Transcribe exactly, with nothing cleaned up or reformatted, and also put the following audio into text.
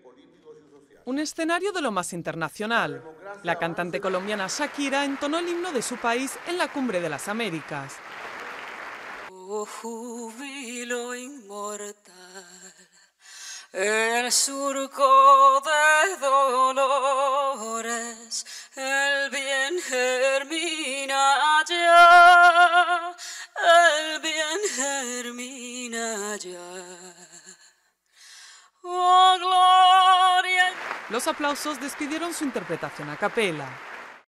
Un escenario de lo más internacional. La cantante colombiana Shakira entonó el himno de su país en la Cumbre de las Américas. Oh, júbilo inmortal, el surco de dolores, el bien germina ya, el bien germina ya. Oh, gloria. Los aplausos despidieron su interpretación a capela.